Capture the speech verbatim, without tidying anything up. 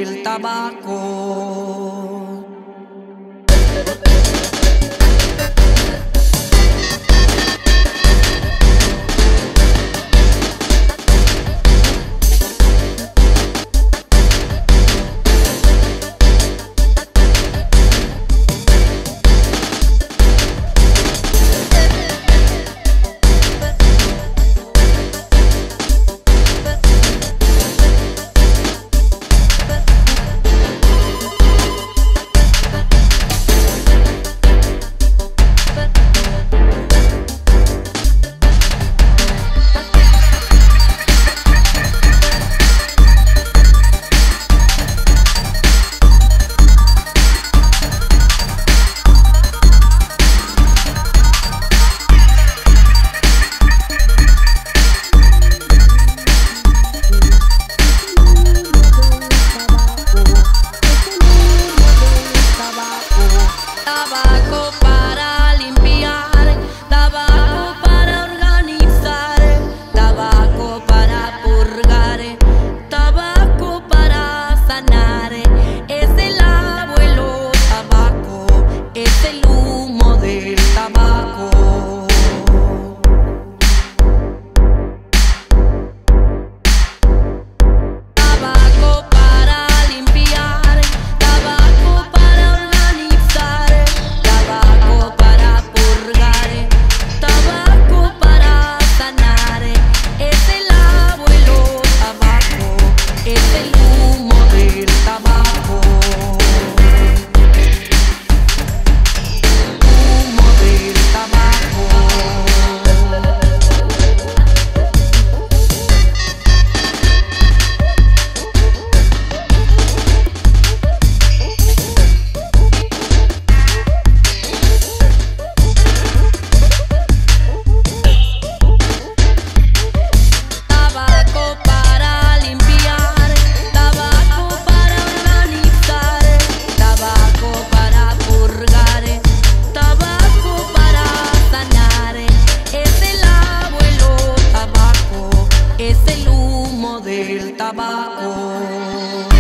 del tabaco. Tabaco para limpiar, tabaco para organizar, tabaco para purgar, tabaco para sanar. Es el abuelo tabaco, es el humo del tabaco. Tabaco para limpiar, tabaco para organizar, tabaco para purgar, tabaco para sanar. Es el abuelo tabaco, es el humo del tabaco. Humo del tabaco. Tabaco para limpiar, tabaco para organizar, tabaco para purgar, tabaco para sanar. Es el abuelo tabaco, es el humo del tabaco.